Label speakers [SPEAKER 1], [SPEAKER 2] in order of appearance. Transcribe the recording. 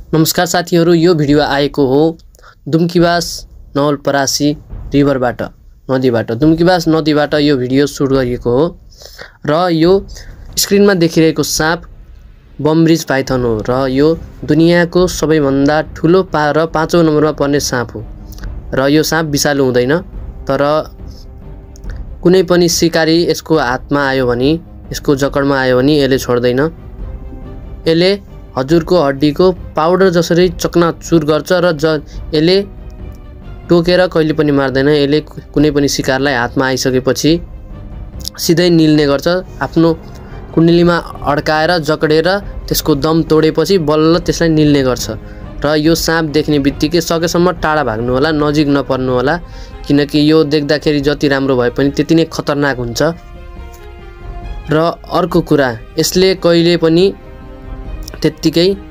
[SPEAKER 1] नमस्कार साथीहरु, यो भिडियो आएको हो दुम्कीवास नवलपरासी रिभरबाट नदीबाट दुम्कीवास नदीबाट यो भिडियो सुट गरिएको हो र यो स्क्रिनमा देखिरहेको साँप बमब्रिज पाइथन हो र यो दुनियाको सबैभन्दा ठूलो र 5औं नम्बरमा पर्ने साँप हो र यो साँप विषालु हुँदैन। तर कुनै पनि शिकारी यसको हातमा आयो भने, यसको जकडमा आयो भने यसले छोड्दैन। यसले हजुरको हड्डीको पाउडर जसरी चकनाचुर गर्छ र यसले टोकेर कहिले पनि मार्दैन। यसले कुनै पनि शिकारलाई हातमा आइसकेपछि सिधै निल्ने गर्छ। आफ्नो कुण्डलीमा अड्काएर जकडेर त्यसको दम तोडेपछि बल्ल त्यसलाई निल्ने गर्छ र यो साँप देख्ने बित्तिकै सकेसम्म टाढा भाग्नु होला, नजिक नपर्नु होला, किनकि यो देख्दाखेरि जति राम्रो भए पनि त्यति नै खतरनाक हुन्छ। र अर्को कुरा, यसले कहिले पनि त्यत्तिकै